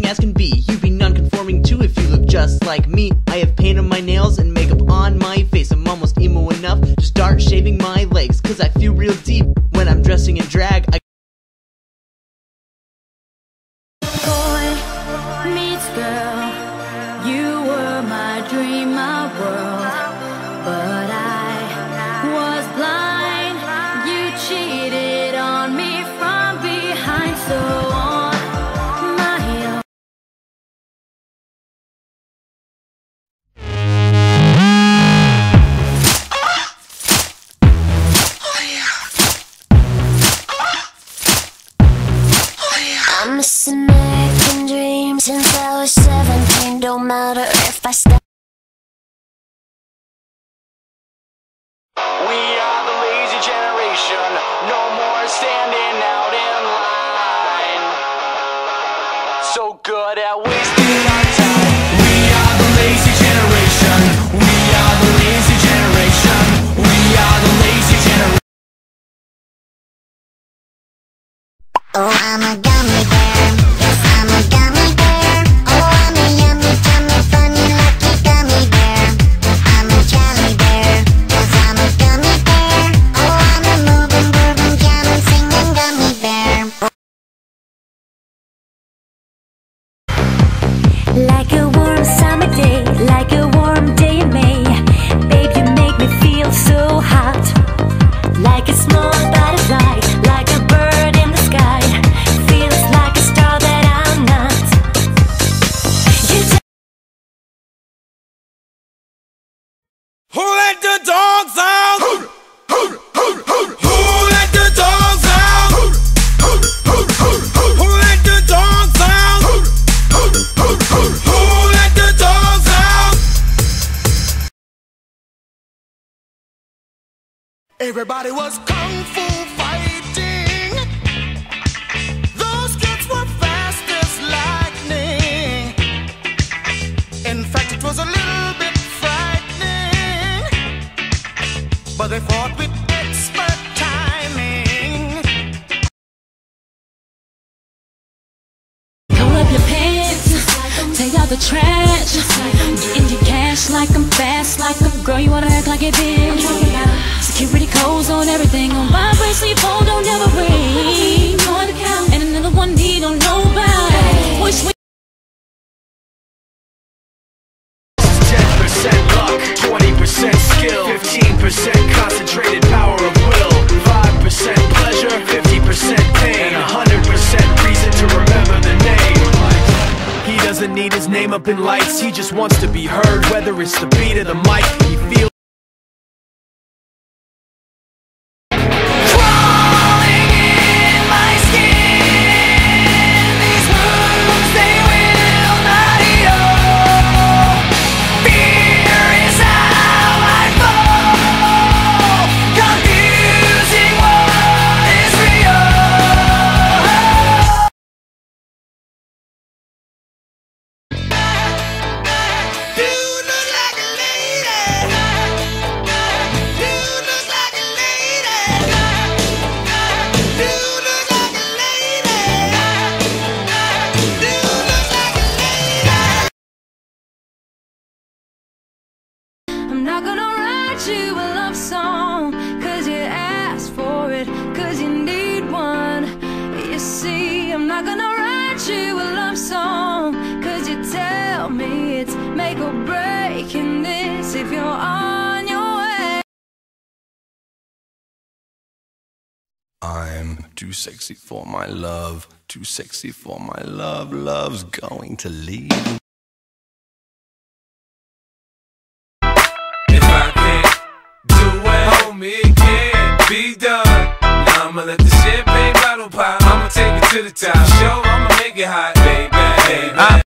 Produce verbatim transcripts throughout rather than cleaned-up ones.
as can be. You'd be non-conforming too if you look just like me. I have paint on my nails and makeup on my face. I'm almost emo enough to start shaving my legs, cause I feel real deep when I'm dressing in drag. I Boy meets girl, you were my dream, my world, but I was blind. You cheated on me from behind, so on my own. I'm missing American dreams since I was seventeen. Don't matter if I stop. We are the lazy generation, no more standing out in line. So good at wasting our time. We are the lazy generation. We are the lazy generation. We are the lazy generation. Oh, I'm a gummy bear. Yes, I'm a gummy bear. Oh, I'm a yummy, tummy, funny, lucky gummy bear. I'm a jelly bear. Yes, I'm a gummy bear. Oh, I'm a moving, grooving, jamming, singing gummy bear. Like a warm summer day, like a warm day in May. Babe, you make me feel so hot. Like a small butterfly, like a bird in the sky. Feels like a star that I'm not. You t- Who let the dogs out? Who, who, who, who, who let the dogs out? Who, who, who, who, who, who let the dogs out? Who, who, who, who, who let the dogs out? Everybody was kung fu fighting. Those kids were fast as lightning. In fact, it was a little bit frightening, but they fought with expert timing. Pull up your pants, take out the trash. Get in your cash like I'm fast, like a girl, you wanna act like it is. Security codes on everything, on my bracelet, phone don't never ring. And another one he don't know about. Wish we ten percent luck, twenty percent skill, fifteen percent concentrated power of will, five percent pleasure, fifty percent pain, and one hundred percent reason to remember the name. He doesn't need his name up in lights, he just wants to be heard, whether it's the beat or the mic. He feels crawling in my skin. These wounds, they will not heal. Fear is how I fall, confusing what is real. You look like a lady. You look like a lady. You look like a lady. You look like a lady. I'm not gonna write you a love song, cause you asked for it, cause you need one. You see, I'm not gonna write you a love song, cause you tell me it's make or break in this if you're on your way. I'm too sexy for my love, too sexy for my love, love's going to leave. If I can't do it, homie, it can't be done. Now I'ma let the champagne bottle pop, I'ma take it to the top. Show, I'ma make it hot, baby, baby.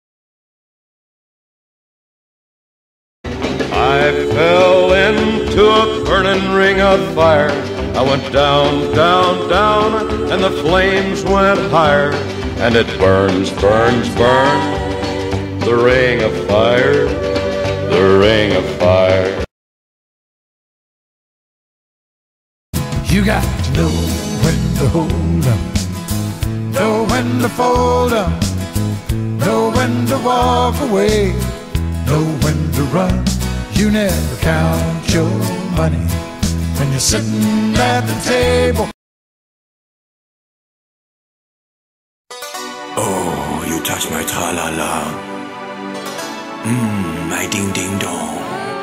I fell into a burning ring of fire. I went down, down, down, and the flames went higher. And it burns, burns, burns, the ring of fire, the ring of fire. You got to know when to hold up, know when to fold up, know when when to walk away, know when to run. You never count your money when you're sitting at the table. Oh, you touch my tra-la-la. Mmm, my ding-ding-dong.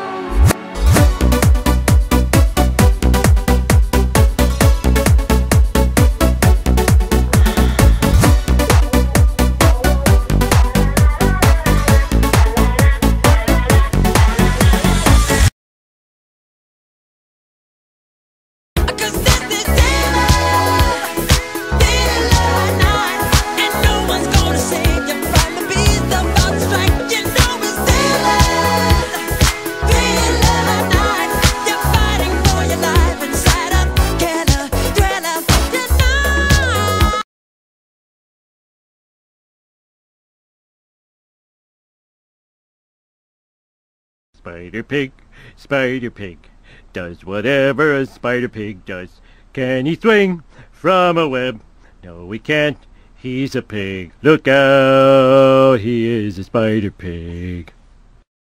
Spider Pig, Spider Pig, does whatever a Spider Pig does. Can he swing from a web? No, he can't. He's a pig. Look out, he is a Spider Pig.